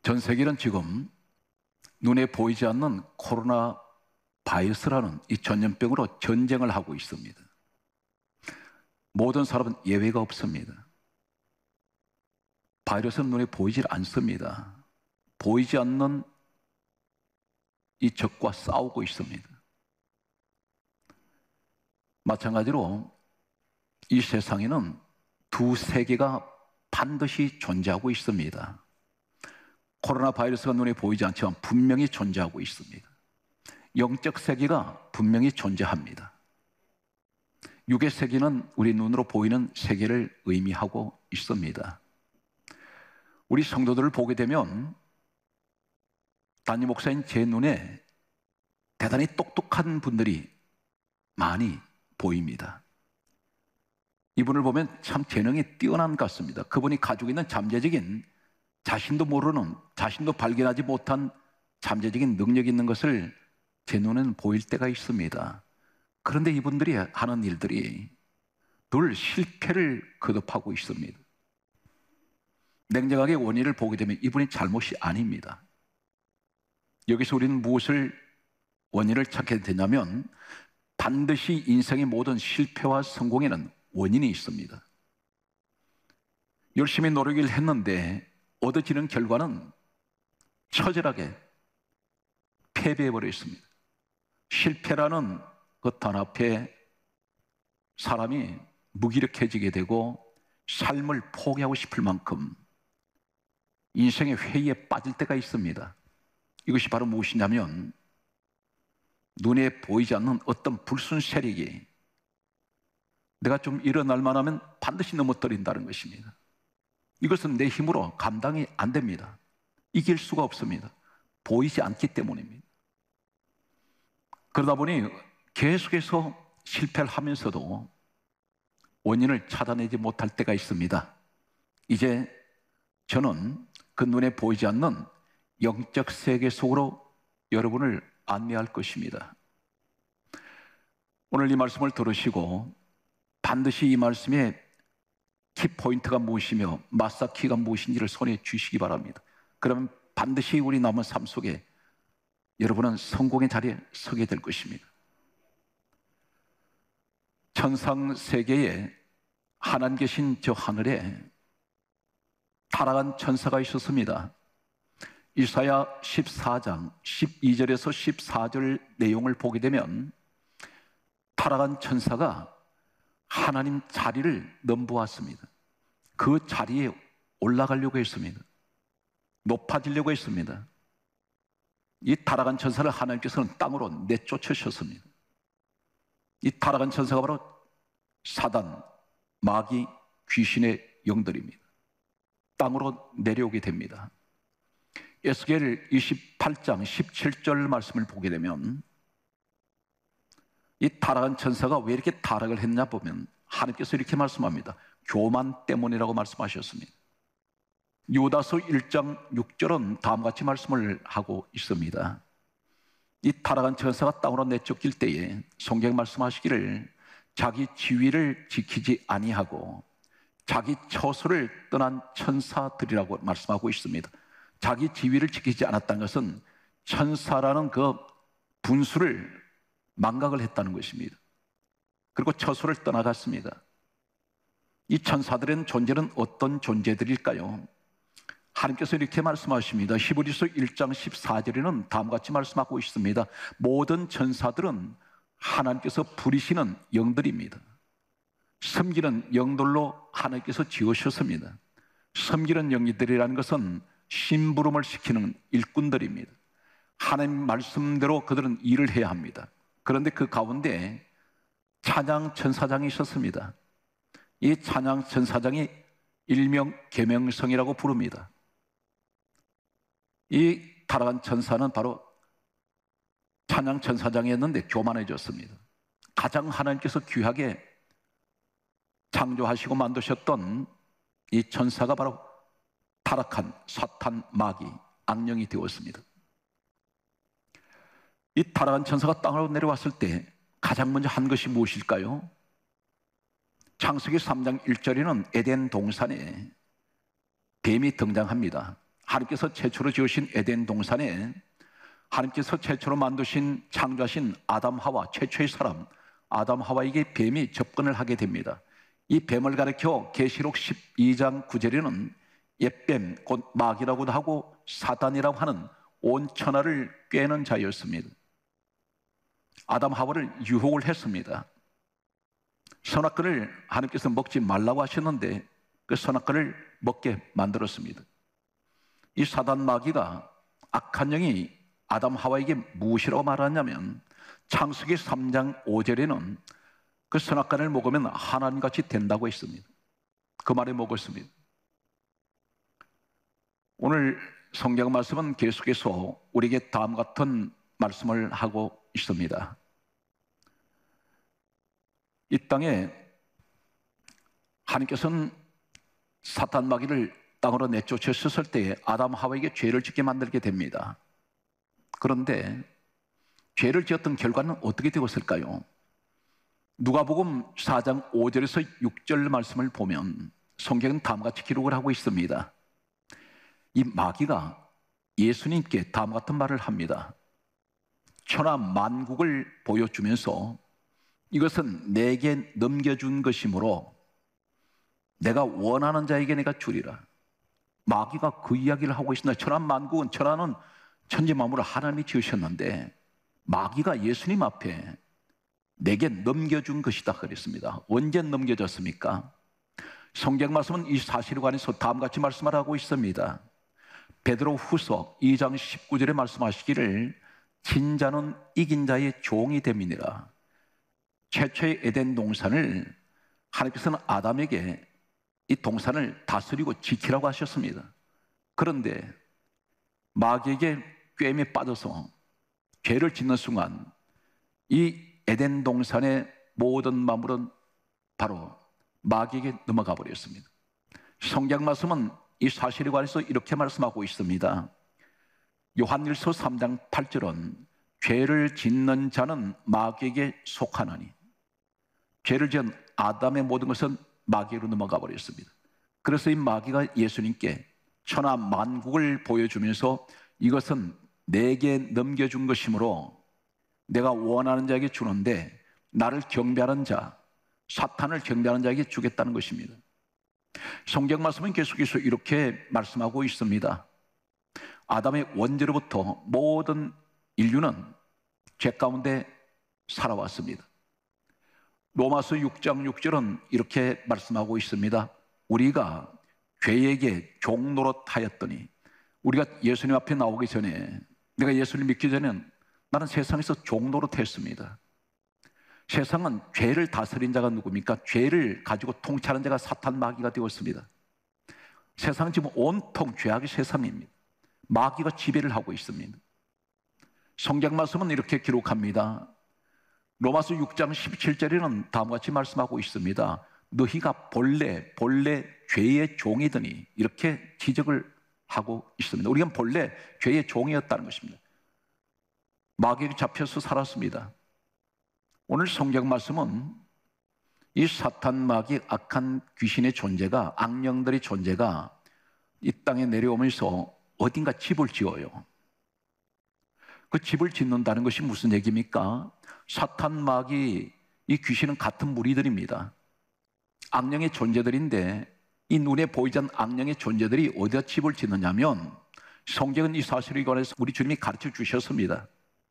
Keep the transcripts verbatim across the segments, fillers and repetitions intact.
전 세계는 지금 눈에 보이지 않는 코로나 바이러스라는 이 전염병으로 전쟁을 하고 있습니다. 모든 사람은 예외가 없습니다. 바이러스는 눈에 보이질 않습니다. 보이지 않는 이 적과 싸우고 있습니다. 마찬가지로 이 세상에는 두 세계가 반드시 존재하고 있습니다. 코로나 바이러스가 눈에 보이지 않지만 분명히 존재하고 있습니다. 영적 세계가 분명히 존재합니다. 육의 세계는 우리 눈으로 보이는 세계를 의미하고 있습니다. 우리 성도들을 보게 되면 담임 목사인 제 눈에 대단히 똑똑한 분들이 많이 보입니다. 이분을 보면 참 재능이 뛰어난 것 같습니다. 그분이 가지고 있는 잠재적인 자신도 모르는, 자신도 발견하지 못한 잠재적인 능력이 있는 것을 제 눈에는 보일 때가 있습니다. 그런데 이분들이 하는 일들이 늘 실패를 거듭하고 있습니다. 냉정하게 원인을 보게 되면 이분이 잘못이 아닙니다. 여기서 우리는 무엇을 원인을 찾게 되냐면 반드시 인생의 모든 실패와 성공에는 원인이 있습니다. 열심히 노력을 했는데 얻어지는 결과는 처절하게 패배해버려 있습니다. 실패라는 그 단 앞에 사람이 무기력해지게 되고 삶을 포기하고 싶을 만큼 인생의 회의에 빠질 때가 있습니다. 이것이 바로 무엇이냐면 눈에 보이지 않는 어떤 불순 세력이 내가 좀 일어날 만하면 반드시 넘어뜨린다는 것입니다. 이것은 내 힘으로 감당이 안 됩니다. 이길 수가 없습니다. 보이지 않기 때문입니다. 그러다 보니 계속해서 실패를 하면서도 원인을 찾아내지 못할 때가 있습니다. 이제 저는 그 눈에 보이지 않는 영적 세계 속으로 여러분을 안내할 것입니다. 오늘 이 말씀을 들으시고 반드시 이 말씀의 키포인트가 무엇이며 마스터키가 무엇인지를 손에 쥐시기 바랍니다. 그러면 반드시 우리 남은 삶 속에 여러분은 성공의 자리에 서게 될 것입니다. 천상 세계에 하나님 계신 저 하늘에 타락한 천사가 있었습니다. 이사야 십사 장 십이 절에서 십사 절 내용을 보게 되면 타락한 천사가 하나님 자리를 넘보았습니다. 그 자리에 올라가려고 했습니다. 높아지려고 했습니다. 이 타락한 천사를 하나님께서는 땅으로 내쫓으셨습니다. 이 타락한 천사가 바로 사단, 마귀, 귀신의 영들입니다. 땅으로 내려오게 됩니다. 에스겔 이십팔 장 십칠 절 말씀을 보게 되면 이 타락한 천사가 왜 이렇게 타락을 했냐 보면 하나님께서 이렇게 말씀합니다. 교만 때문이라고 말씀하셨습니다. 유다서 일 장 육 절은 다음과 같이 말씀을 하고 있습니다. 이 타락한 천사가 땅으로 내쫓길 때에 성경 말씀하시기를 자기 지위를 지키지 아니하고 자기 처소를 떠난 천사들이라고 말씀하고 있습니다. 자기 지위를 지키지 않았다는 것은 천사라는 그 분수를 망각을 했다는 것입니다. 그리고 처소를 떠나갔습니다. 이 천사들의 존재는 어떤 존재들일까요? 하나님께서 이렇게 말씀하십니다. 히브리서 일 장 십사 절에는 다음과 같이 말씀하고 있습니다. 모든 천사들은 하나님께서 부리시는 영들입니다. 섬기는 영들로 하나님께서 지으셨습니다. 섬기는 영들이라는 것은 심부름을 시키는 일꾼들입니다. 하나님 말씀대로 그들은 일을 해야 합니다. 그런데 그 가운데 찬양 천사장이 있었습니다. 이 찬양 천사장이 일명 계명성이라고 부릅니다. 이 타락한 천사는 바로 찬양 천사장이었는데 교만해졌습니다. 가장 하나님께서 귀하게 창조하시고 만드셨던 이 천사가 바로 타락한 사탄, 마귀, 악령이 되었습니다. 이 타락한 천사가 땅으로 내려왔을 때 가장 먼저 한 것이 무엇일까요? 창세기 삼 장 일 절에는 에덴 동산에 뱀이 등장합니다. 하나님께서 최초로 지으신 에덴 동산에 하나님께서 최초로 만드신 창조하신 아담 하와 최초의 사람 아담 하와에게 뱀이 접근을 하게 됩니다. 이 뱀을 가리켜 계시록 십이 장 구 절에는 옛뱀 곧 마귀라고도 하고 사단이라고 하는 온 천하를 꿰는 자였습니다. 아담 하와를 유혹을 했습니다. 선악과를 하나님께서 먹지 말라고 하셨는데 그 선악과를 먹게 만들었습니다. 이 사단 마귀가 악한 영이 아담 하와에게 무엇이라고 말하냐면 창세기 삼 장 오 절에는 그 선악과를 먹으면 하나님같이 된다고 했습니다. 그 말에 먹었습니다. 오늘 성경 말씀은 계속해서 우리에게 다음 같은 말씀을 하고 있습니다. 이 땅에 하나님께서는 사탄 마귀를 땅으로 내쫓으셨을 때에 아담 하와에게 죄를 짓게 만들게 됩니다. 그런데 죄를 지었던 결과는 어떻게 되었을까요? 누가복음 사 장 오 절에서 육 절 말씀을 보면 성경은 다음과 같이 기록을 하고 있습니다. 이 마귀가 예수님께 다음과 같은 말을 합니다. 천하 만국을 보여주면서 이것은 내게 넘겨준 것이므로 내가 원하는 자에게 내가 주리라. 마귀가 그 이야기를 하고 있습니다. 천하 만국은, 천하는 천지 만물을 하나님이 지으셨는데 마귀가 예수님 앞에 내게 넘겨준 것이다 그랬습니다. 언제 넘겨졌습니까? 성경 말씀은 이 사실에 관해서 다음과 같이 말씀을 하고 있습니다. 베드로 후서 이 장 십구 절에 말씀하시기를 진자는 이긴 자의 종이 됨이니라. 최초의 에덴 동산을 하나님께서는 아담에게 이 동산을 다스리고 지키라고 하셨습니다. 그런데 마귀에게 꿰매 빠져서 죄를 짓는 순간 이 에덴 동산의 모든 만물은 바로 마귀에게 넘어가 버렸습니다. 성경 말씀은 이 사실에 관해서 이렇게 말씀하고 있습니다. 요한일서 삼 장 팔 절은 죄를 짓는 자는 마귀에게 속하나니, 죄를 지은 아담의 모든 것은 마귀로 넘어가 버렸습니다. 그래서 이 마귀가 예수님께 천하 만국을 보여주면서 이것은 내게 넘겨준 것이므로 내가 원하는 자에게 주는데 나를 경배하는 자, 사탄을 경배하는 자에게 주겠다는 것입니다. 성경 말씀은 계속해서 이렇게 말씀하고 있습니다. 아담의 원죄로부터 모든 인류는 죄 가운데 살아왔습니다. 로마서 육 장 육 절은 이렇게 말씀하고 있습니다. 우리가 죄에게 종노릇하였더니, 우리가 예수님 앞에 나오기 전에, 내가 예수를 믿기 전에는 나는 세상에서 종노릇했습니다. 세상은 죄를 다스린 자가 누굽니까? 죄를 가지고 통치하는 자가 사탄 마귀가 되었습니다. 세상은 지금 온통 죄악의 세상입니다. 마귀가 지배를 하고 있습니다. 성경 말씀은 이렇게 기록합니다. 로마서 육 장 십칠 절에는 다음과 같이 말씀하고 있습니다. 너희가 본래 본래 죄의 종이더니, 이렇게 지적을 하고 있습니다. 우리가 본래 죄의 종이었다는 것입니다. 마귀에게 잡혀서 살았습니다. 오늘 성경 말씀은 이 사탄 마귀 악한 귀신의 존재가, 악령들의 존재가 이 땅에 내려오면서 어딘가 집을 지어요. 그 집을 짓는다는 것이 무슨 얘기입니까? 사탄 마귀 이 귀신은 같은 무리들입니다. 악령의 존재들인데 이 눈에 보이지 않는 악령의 존재들이 어디다 집을 짓느냐면, 성경은 이 사실에 관해서 우리 주님이 가르쳐 주셨습니다.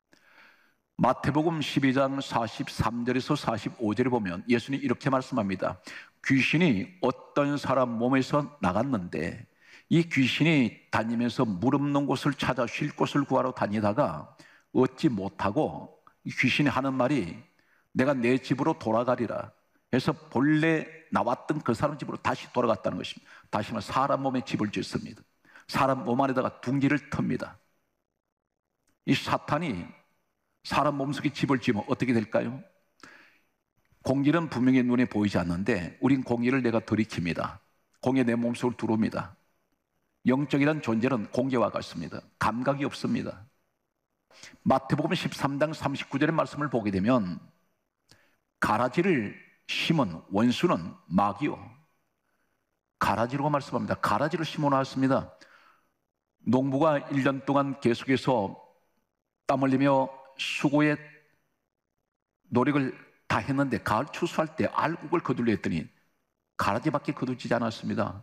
마태복음 십이 장 사십삼 절에서 사십오 절에 보면 예수님이 이렇게 말씀합니다. 귀신이 어떤 사람 몸에서 나갔는데 이 귀신이 다니면서 물 없는 곳을 찾아 쉴 곳을 구하러 다니다가 얻지 못하고 이 귀신이 하는 말이 내가 내 집으로 돌아가리라 해서 본래 나왔던 그 사람 집으로 다시 돌아갔다는 것입니다. 다시 말해 사람 몸에 집을 짓습니다. 사람 몸 안에다가 둥지를 틉니다. 이 사탄이 사람 몸속에 집을 지으면 어떻게 될까요? 공기는 분명히 눈에 보이지 않는데 우린 공기를 내가 들이킵니다. 공기 내 몸속으로 들어옵니다. 영적이란 존재는 공기와 같습니다. 감각이 없습니다. 마태복음 십삼 장 삼십구 절의 말씀을 보게 되면 가라지를 심은 원수는 마귀요. 가라지라고 말씀합니다. 가라지를 심어놨습니다. 농부가 일 년 동안 계속해서 땀 흘리며 수고의 노력을 다 했는데 가을 추수할 때 알곡을 거둘려 했더니 가라지밖에 거두지 않았습니다.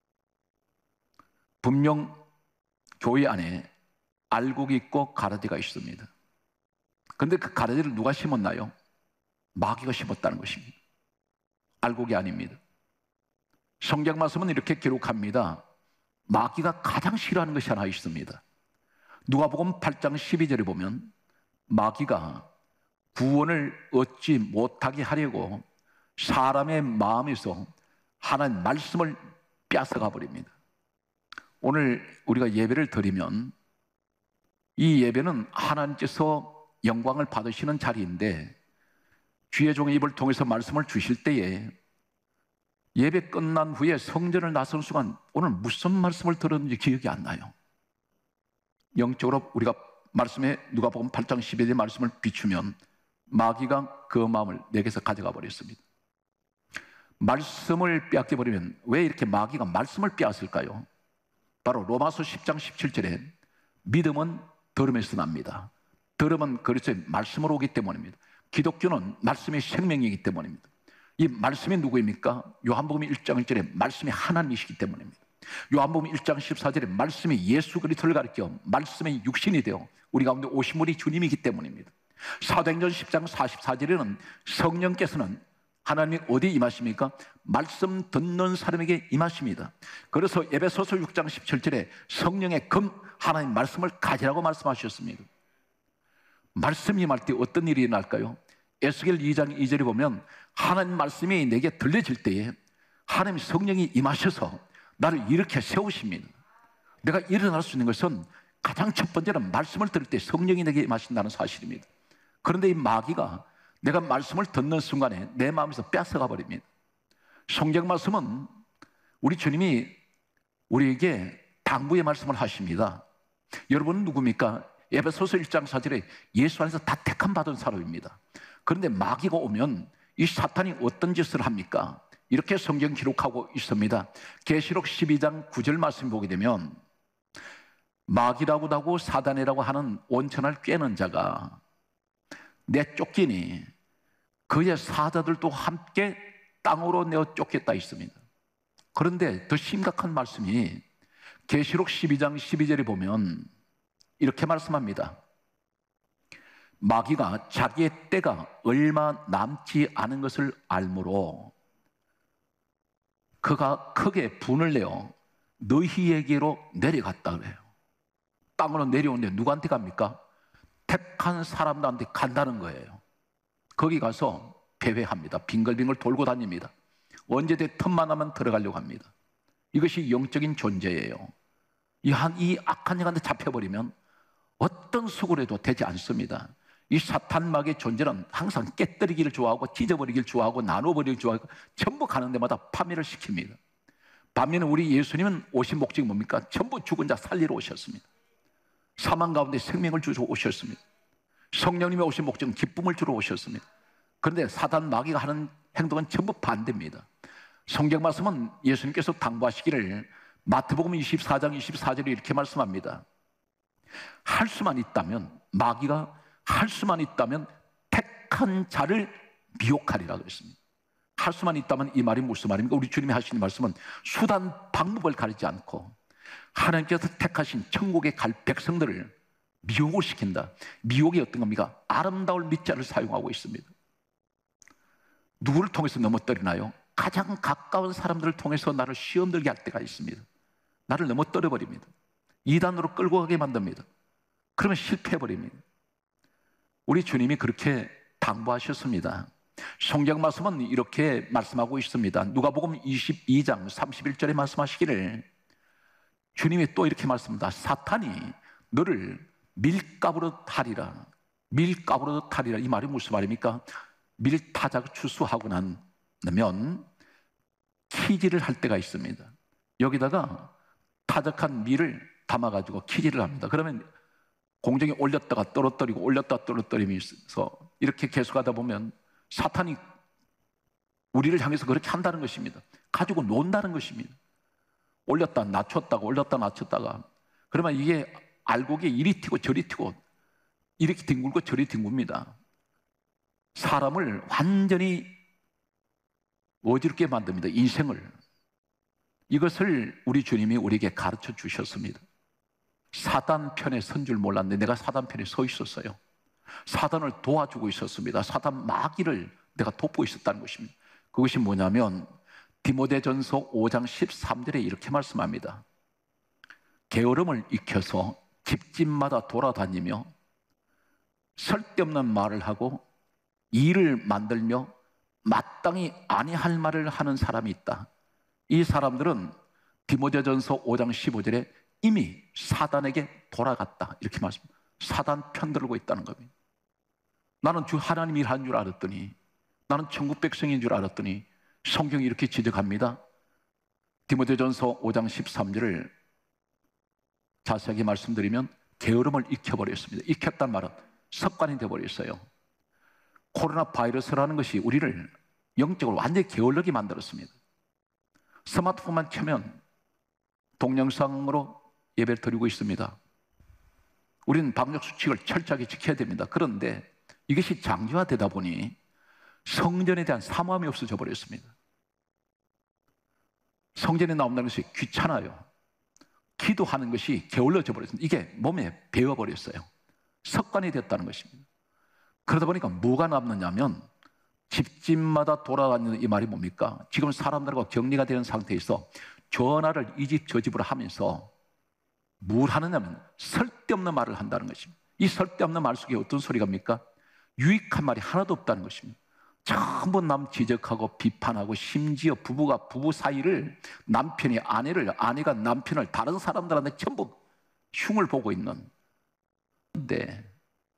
분명 교회 안에 알곡이 있고 가라지가 있습니다. 그런데 그 가라지를 누가 심었나요? 마귀가 심었다는 것입니다. 알곡이 아닙니다. 성경 말씀은 이렇게 기록합니다. 마귀가 가장 싫어하는 것이 하나 있습니다. 누가복음 팔 장 십이 절에 보면 마귀가 구원을 얻지 못하게 하려고 사람의 마음에서 하나님 말씀을 뺏어가 버립니다. 오늘 우리가 예배를 드리면 이 예배는 하나님께서 영광을 받으시는 자리인데 주의 종의 입을 통해서 말씀을 주실 때에 예배 끝난 후에 성전을 나선 순간 오늘 무슨 말씀을 들었는지 기억이 안 나요. 영적으로 우리가 말씀에 누가복음 팔 장 십이 절의 말씀을 비추면 마귀가 그 마음을 내게서 가져가 버렸습니다. 말씀을 빼앗겨 버리면 왜 이렇게 마귀가 말씀을 빼앗을까요? 바로 로마서 십 장 십칠 절에 믿음은 들음에서 납니다. 들음은 그리스도의 말씀으로 오기 때문입니다. 기독교는 말씀의 생명이기 때문입니다. 이 말씀이 누구입니까? 요한복음 일 장 일 절에 말씀이 하나님이시기 때문입니다. 요한복음 일 장 십사 절에 말씀이 예수 그리스도를 가리켜 말씀의 육신이 되어 우리 가운데 오신 분이 주님이기 때문입니다. 사도행전 십 장 사십사 절에는 성령께서는 하나님이 어디 임하십니까? 말씀 듣는 사람에게 임하십니다. 그래서 에베소서 육 장 십칠 절에 성령의 금 하나님 말씀을 가지라고 말씀하셨습니다. 말씀이 임할 때 어떤 일이 일어날까요? 에스겔 이 장 이 절에 보면 하나님 말씀이 내게 들려질 때에 하나님 성령이 임하셔서 나를 일으켜 세우십니다. 내가 일어날 수 있는 것은 가장 첫 번째는 말씀을 들을 때 성령이 내게 임하신다는 사실입니다. 그런데 이 마귀가 내가 말씀을 듣는 순간에 내 마음에서 뺏어가 버립니다. 성경 말씀은 우리 주님이 우리에게 당부의 말씀을 하십니다. 여러분은 누굽니까? 에베소서 일 장 사 절에 예수 안에서 다 택함 받은 사람입니다. 그런데 마귀가 오면 이 사탄이 어떤 짓을 합니까? 이렇게 성경 기록하고 있습니다. 계시록 십이 장 구 절 말씀 보게 되면 마귀라고도 하고 사단이라고 하는 온천을 꿰는 자가 내쫓기니 그의 사자들도 함께 땅으로 내어 쫓겠다 있습니다. 그런데 더 심각한 말씀이 계시록 십이 장 십이 절에 보면 이렇게 말씀합니다. 마귀가 자기의 때가 얼마 남지 않은 것을 알므로 그가 크게 분을 내어 너희에게로 내려갔다 그래요. 땅으로 내려오는데 누구한테 갑니까? 택한 사람들한테 간다는 거예요. 거기 가서 배회합니다. 빙글빙글 돌고 다닙니다. 언제든 틈만 하면 들어가려고 합니다. 이것이 영적인 존재예요. 이, 한, 이 악한 영한테 잡혀버리면 어떤 수고를 해도 되지 않습니다. 이 사탄막의 존재는 항상 깨뜨리기를 좋아하고 찢어버리기를 좋아하고 나눠버리기를 좋아하고 전부 가는 데마다 파멸을 시킵니다. 반면에 우리 예수님은 오신 목적이 뭡니까? 전부 죽은 자 살리러 오셨습니다. 사망 가운데 생명을 주러 오셨습니다. 성령님이 오신 목적은 기쁨을 주러 오셨습니다. 그런데 사단 마귀가 하는 행동은 전부 반대입니다. 성경 말씀은 예수님께서 당부하시기를 마태복음 이십사 장 이십사 절에 이렇게 말씀합니다. 할 수만 있다면 마귀가 할 수만 있다면 택한 자를 미혹하리라 그랬습니다. 할 수만 있다면 이 말이 무슨 말입니까? 우리 주님이 하시는 말씀은 수단 방법을 가리지 않고 하나님께서 택하신 천국에 갈 백성들을 미혹을 시킨다. 미혹이 어떤 겁니까? 아름다울 밑자를 사용하고 있습니다. 누구를 통해서 넘어뜨리나요? 가장 가까운 사람들을 통해서 나를 시험 들게 할 때가 있습니다. 나를 넘어뜨려 버립니다. 이단으로 끌고 가게 만듭니다. 그러면 실패해버립니다. 우리 주님이 그렇게 당부하셨습니다. 성경 말씀은 이렇게 말씀하고 있습니다. 누가복음 이십이 장 삼십일 절에 말씀하시기를 주님이 또 이렇게 말씀합니다. 사탄이 너를 밀가부로 타리라. 밀가부로 타리라. 이 말이 무슨 말입니까? 밀타작 추수하고 나면 키질을 할 때가 있습니다. 여기다가 타작한 밀을 담아가지고 키질을 합니다. 그러면 공중에 올렸다가 떨어뜨리고 올렸다가 떨어뜨리면서 이렇게 계속하다 보면 사탄이 우리를 향해서 그렇게 한다는 것입니다. 가지고 논다는 것입니다. 올렸다 낮췄다가 올렸다 낮췄다가 그러면 이게 알곡이 이리 튀고 저리 튀고 이렇게 뒹굴고 저리 뒹굽니다. 사람을 완전히 어지럽게 만듭니다. 인생을. 이것을 우리 주님이 우리에게 가르쳐 주셨습니다. 사단 편에 선 줄 몰랐는데 내가 사단 편에 서 있었어요. 사단을 도와주고 있었습니다. 사단 마귀를 내가 돕고 있었다는 것입니다. 그것이 뭐냐면 디모데전서 오 장 십삼 절에 이렇게 말씀합니다. 게으름을 익혀서 집집마다 돌아다니며 쓸데없는 말을 하고 일을 만들며 마땅히 아니할 말을 하는 사람이 있다. 이 사람들은 디모데전서 오 장 십오 절에 이미 사단에게 돌아갔다 이렇게 말씀합니다. 사단 편들고 있다는 겁니다. 나는 주 하나님 일하는 줄 알았더니, 나는 천국 백성인 줄 알았더니 성경이 이렇게 지적합니다. 디모데전서 오 장 십삼 절을 자세하게 말씀드리면 게으름을 익혀버렸습니다. 익혔단 말은 습관이 되어버렸어요. 코로나 바이러스라는 것이 우리를 영적으로 완전히 게을르게 만들었습니다. 스마트폰만 켜면 동영상으로 예배를 드리고 있습니다. 우리는 방역 수칙을 철저하게 지켜야 됩니다. 그런데 이것이 장기화되다 보니 성전에 대한 사모함이 없어져 버렸습니다. 성전에 나온다는 것이 귀찮아요. 기도하는 것이 게을러져 버렸습니다. 이게 몸에 배어버렸어요. 습관이 됐다는 것입니다. 그러다 보니까 뭐가 남느냐면 집집마다 돌아다니는 이 말이 뭡니까? 지금 사람들과 격리가 되는 상태에서 전화를 이 집 저 집으로 하면서 뭘 하느냐면 쓸데없는 말을 한다는 것입니다. 이 쓸데없는 말 속에 어떤 소리가입니까? 유익한 말이 하나도 없다는 것입니다. 전부 남 지적하고 비판하고 심지어 부부가 부부 사이를 남편이 아내를 아내가 남편을 다른 사람들한테 전부 흉을 보고 있는 근데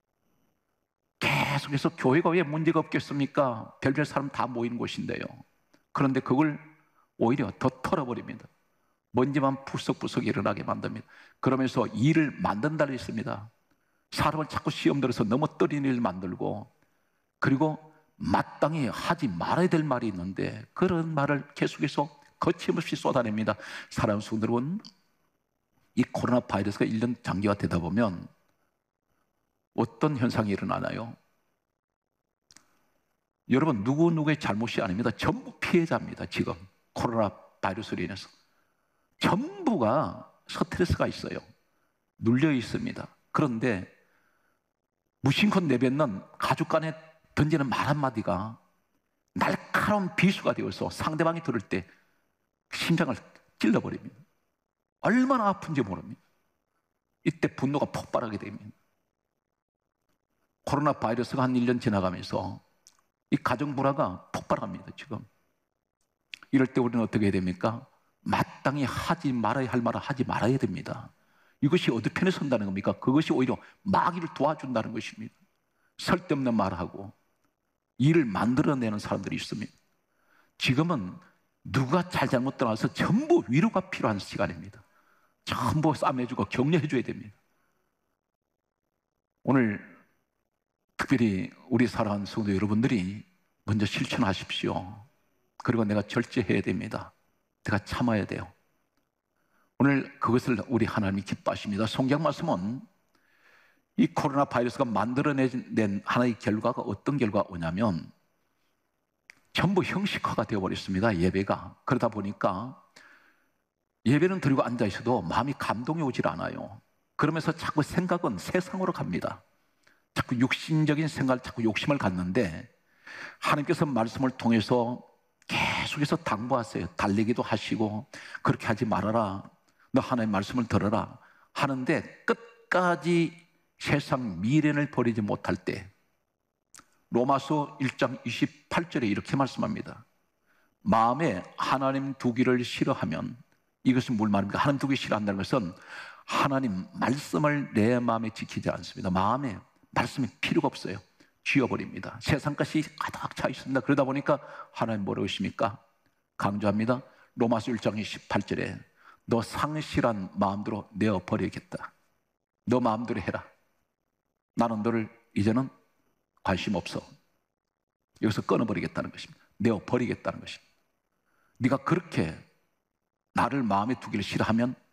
계속해서 교회가 왜 문제가 없겠습니까? 별별 사람 다 모이는 곳인데요. 그런데 그걸 오히려 더 털어버립니다. 먼지만 푸석푸석 일어나게 만듭니다. 그러면서 일을 만든다고 했습니다. 사람을 자꾸 시험 들어서 넘어뜨리는 일을 만들고 그리고 마땅히 하지 말아야 될 말이 있는데 그런 말을 계속해서 거침없이 쏟아냅니다. 사랑하는 성도 여러분, 이 코로나 바이러스가 일 년 장기화되다 보면 어떤 현상이 일어나나요? 여러분 누구누구의 잘못이 아닙니다. 전부 피해자입니다. 지금 코로나 바이러스로 인해서 전부가 스트레스가 있어요. 눌려 있습니다. 그런데 무심코 내뱉는 가족 간에 던지는 말 한마디가 날카로운 비수가 되어서 상대방이 들을 때 심장을 찔러버립니다. 얼마나 아픈지 모릅니다. 이때 분노가 폭발하게 됩니다. 코로나 바이러스가 한 일 년 지나가면서 이 가정 불화가 폭발합니다. 지금 이럴 때 우리는 어떻게 해야 됩니까? 마땅히 하지 말아야 할 말을 하지 말아야 됩니다. 이것이 어디 편에 선다는 겁니까? 그것이 오히려 마귀를 도와준다는 것입니다. 쓸데없는 말하고 일을 만들어내는 사람들이 있습니다. 지금은 누가 잘잘못 떠나서 전부 위로가 필요한 시간입니다. 전부 싸매주고 격려해줘야 됩니다. 오늘 특별히 우리 사랑하는 성도 여러분들이 먼저 실천하십시오. 그리고 내가 절제해야 됩니다. 내가 참아야 돼요. 오늘 그것을 우리 하나님이 기뻐하십니다. 성경 말씀은 이 코로나 바이러스가 만들어낸 하나의 결과가 어떤 결과가 오냐면 전부 형식화가 되어버렸습니다. 예배가. 그러다 보니까 예배는 드리고 앉아있어도 마음이 감동이 오질 않아요. 그러면서 자꾸 생각은 세상으로 갑니다. 자꾸 육신적인 생각을 자꾸 욕심을 갖는데 하나님께서 말씀을 통해서 계속해서 당부하세요. 달리기도 하시고 그렇게 하지 말아라. 너 하나님의 말씀을 들어라 하는데 끝까지 세상 미련을 버리지 못할 때 로마서 일 장 이십팔 절에 이렇게 말씀합니다. 마음에 하나님 두기를 싫어하면 이것은 뭘 말입니까? 하나님 두기 싫어한다는 것은 하나님 말씀을 내 마음에 지키지 않습니다. 마음에 말씀이 필요가 없어요. 지워버립니다. 세상까지 가득 차 있습니다. 그러다 보니까 하나님 뭐라고 하십니까? 강조합니다. 로마서 일 장 이십팔 절에 너 상실한 마음대로 내어버리겠다. 너 마음대로 해라. 나는 너를 이제는 관심 없어. 여기서 끊어버리겠다는 것입니다. 내어버리겠다는 것입니다. 네가 그렇게 나를 마음에 두기를 싫어하면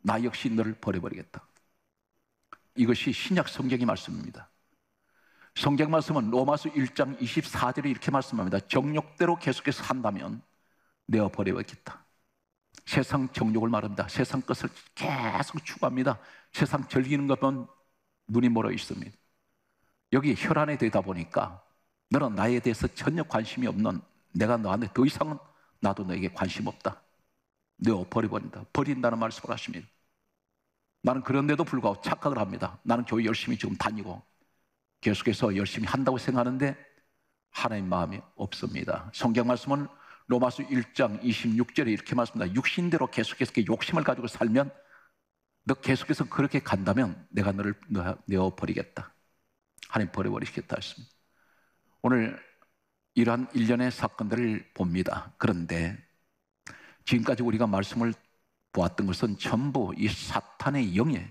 나 역시 너를 버려버리겠다. 이것이 신약 성경의 말씀입니다. 성경 말씀은 로마서 일 장 이십사 절에 이렇게 말씀합니다. 정욕대로 계속해서 한다면 내어 버려버리겠다. 세상 정욕을 말합니다. 세상 것을 계속 추구합니다. 세상 즐기는 것만 눈이 멀어 있습니다. 여기 혈안에 되다 보니까 너는 나에 대해서 전혀 관심이 없는, 내가 너한테 더 이상은 나도 너에게 관심 없다. 내어 버려버린다. 버린다는 말씀을 하십니다. 나는 그런데도 불구하고 착각을 합니다. 나는 교회 열심히 지금 다니고 계속해서 열심히 한다고 생각하는데 하나님 마음이 없습니다. 성경 말씀은 로마서 일 장 이십육 절에 이렇게 말씀합니다. 육신대로 계속해서 욕심을 가지고 살면, 너 계속해서 그렇게 간다면 내가 너를 내어버리겠다. 하나님 버려버리시겠다 했습니다. 오늘 이러한 일련의 사건들을 봅니다. 그런데 지금까지 우리가 말씀을 보았던 것은 전부 이 사탄의 영의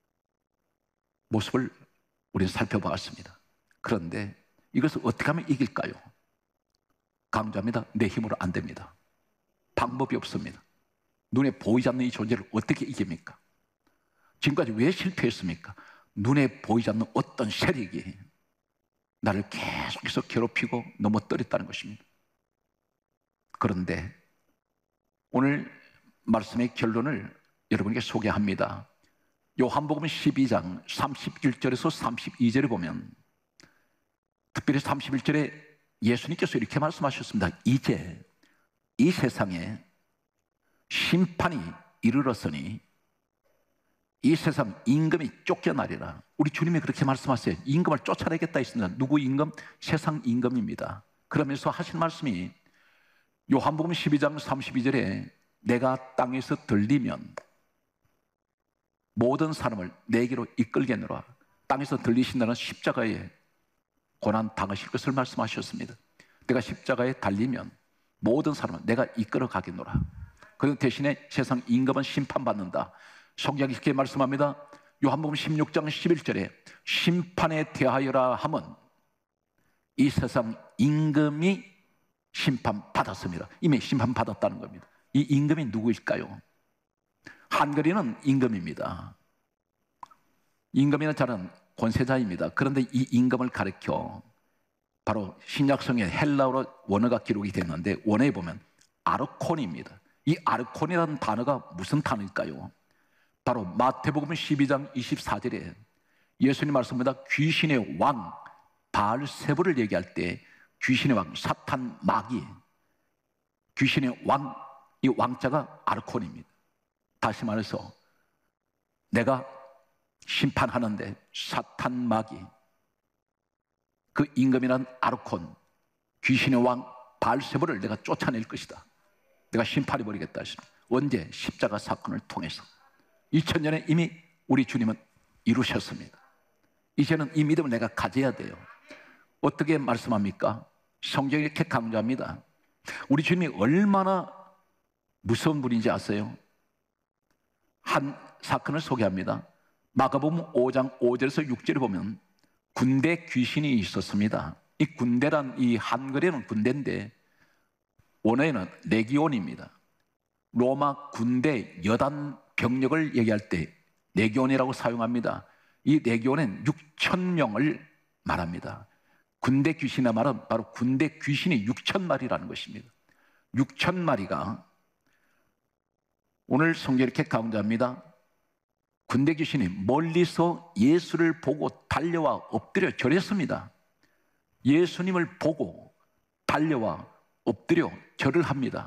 모습을 우리는 살펴보았습니다. 그런데 이것을 어떻게 하면 이길까요? 강조합니다. 내 힘으로 안 됩니다. 방법이 없습니다. 눈에 보이지 않는 이 존재를 어떻게 이깁니까? 지금까지 왜 실패했습니까? 눈에 보이지 않는 어떤 세력이 나를 계속해서 괴롭히고 넘어뜨렸다는 것입니다. 그런데 오늘 말씀의 결론을 여러분에게 소개합니다. 요한복음 십이 장 삼십일 절에서 삼십이 절에 보면, 특별히 삼십일 절에 예수님께서 이렇게 말씀하셨습니다. 이제 이 세상에 심판이 이르렀으니 이 세상 임금이 쫓겨나리라. 우리 주님이 그렇게 말씀하세요. 임금을 쫓아내겠다 했습니다. 누구 임금? 세상 임금입니다. 그러면서 하신 말씀이 요한복음 십이 장 삼십이 절에 내가 땅에서 들리면 모든 사람을 내게로 이끌겠노라. 땅에서 들리신다는 십자가에 고난 당하실 것을 말씀하셨습니다. 내가 십자가에 달리면 모든 사람은 내가 이끌어 가겠노라. 그리고 대신에 세상 임금은 심판받는다. 성경이 이렇게 말씀합니다. 요한복음 십육 장 십일 절에 심판에 대하여라 함은 이 세상 임금이 심판받았습니다. 이미 심판받았다는 겁니다. 이 임금이 누구일까요? 한글에는 임금입니다. 임금이라는 자는 권세자입니다. 그런데 이 임금을 가리켜 바로 신약성의 헬라어로 원어가 기록이 됐는데 원어에 보면 아르콘입니다. 이 아르콘이라는 단어가 무슨 단어일까요? 바로 마태복음 십이 장 이십사 절에 예수님 말씀입니다. 귀신의 왕 바알세불을 얘기할 때 귀신의 왕 사탄 마귀, 귀신의 왕, 이 왕자가 아르콘입니다. 다시 말해서 내가 심판하는데 사탄 마귀, 그 임금이란 아르콘, 귀신의 왕 바알세불을 내가 쫓아낼 것이다. 내가 심판해버리겠다 했습니다. 언제? 십자가 사건을 통해서. 이천 년에 이미 우리 주님은 이루셨습니다. 이제는 이 믿음을 내가 가져야 돼요. 어떻게 말씀합니까? 성경이 이렇게 강조합니다. 우리 주님이 얼마나 무서운 분인지 아세요? 한 사건을 소개합니다. 마가복음 오 장 오 절에서 육 절에 보면 군대 귀신이 있었습니다. 이 군대란 이 한글에는 군대인데 원어에는 레기온입니다. 로마 군대 여단 병력을 얘기할 때 레기온이라고 사용합니다. 이 레기온은 육천 명을 말합니다. 군대 귀신의 말은 바로 군대 귀신이 육천 마리라는 것입니다. 육천 마리가 오늘 성경이 이렇게 강조합니다. 군대 귀신이 멀리서 예수를 보고 달려와 엎드려 절했습니다. 예수님을 보고 달려와 엎드려 절을 합니다.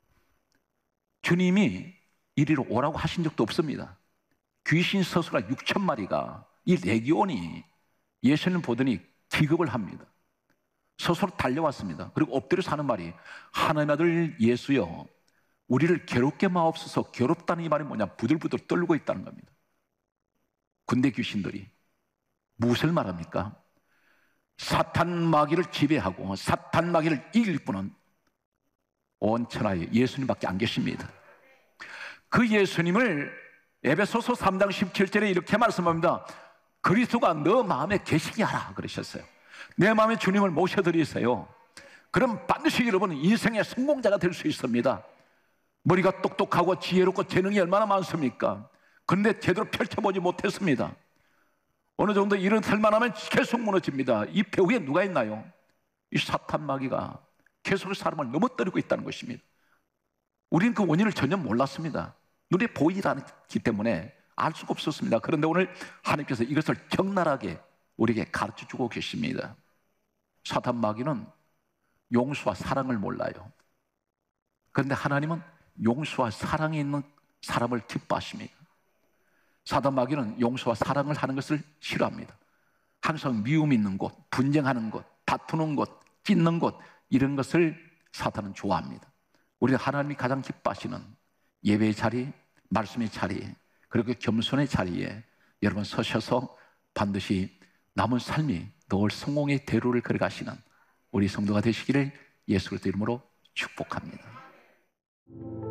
주님이 이리로 오라고 하신 적도 없습니다. 귀신 서수가 육천 마리가 이 레기온이 예수님 보더니 기겁을 합니다. 서서로 달려왔습니다. 그리고 엎드려 사는 말이 하나님 아들 예수여 우리를 괴롭게 마옵소서. 괴롭다는 이 말이 뭐냐? 부들부들 떨고 있다는 겁니다. 군대 귀신들이 무엇을 말합니까? 사탄 마귀를 지배하고 사탄 마귀를 이길 분은 온 천하에 예수님밖에 안 계십니다. 그 예수님을 에베소서 삼 장 십칠 절에 이렇게 말씀합니다. 그리스도가 너 마음에 계시게 하라 그러셨어요. 내 마음에 주님을 모셔드리세요. 그럼 반드시 여러분은 인생의 성공자가 될 수 있습니다. 머리가 똑똑하고 지혜롭고 재능이 얼마나 많습니까? 그런데 제대로 펼쳐보지 못했습니다. 어느 정도 일어설만 하면 계속 무너집니다. 이 배후에 누가 있나요? 이 사탄 마귀가 계속 사람을 넘어뜨리고 있다는 것입니다. 우리는 그 원인을 전혀 몰랐습니다. 눈에 보이지 않기 때문에 알 수가 없었습니다. 그런데 오늘 하나님께서 이것을 적나라하게 우리에게 가르쳐주고 계십니다. 사탄 마귀는 용서와 사랑을 몰라요. 그런데 하나님은 용서와 사랑이 있는 사람을 기뻐하십니다. 사탄 마귀는 용서와 사랑을 하는 것을 싫어합니다. 항상 미움 있는 곳, 분쟁하는 곳, 다투는 곳, 찢는 곳, 이런 것을 사탄은 좋아합니다. 우리는 하나님이 가장 기뻐하시는 예배의 자리, 말씀의 자리, 그리고 겸손의 자리에 여러분 서셔서 반드시 남은 삶이 늘 성공의 대로를 걸어가시는 우리 성도가 되시기를 예수 그리스도 이름으로 축복합니다.